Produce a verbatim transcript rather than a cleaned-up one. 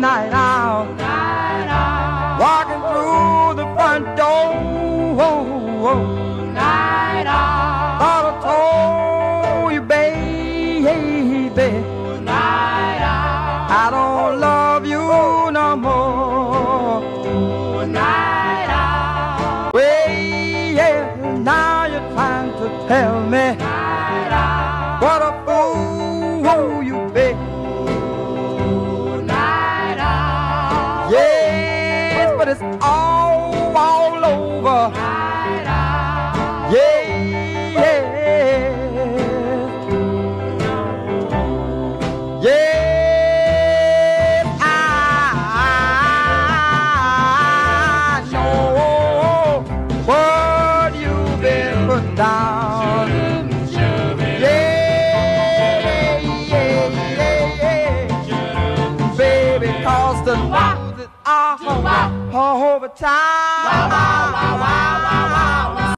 night owl, night owl, walking through the front door. night owl, Thought I told you, baby, night owl, I don't love you no more. night owl, Well, yeah, now you're trying to tell me night owl, what a fool you be. night owl, Yes, but it's all, all over. night owl, Yeah, yeah. Yes, I know what you've been put down. Yeah, yeah, yeah, yeah. Baby, cause the losses are over time.